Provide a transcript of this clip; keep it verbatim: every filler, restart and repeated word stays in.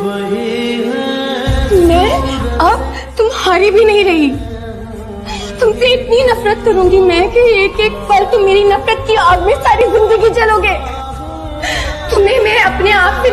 मैं अब तुम्हारी भी नहीं रही। तुमसे इतनी नफरत करूंगी मैं कि एक एक पल तुम मेरी नफरत की आग में सारी जिंदगी जलोगे। तुम्हें मैं अपने आप से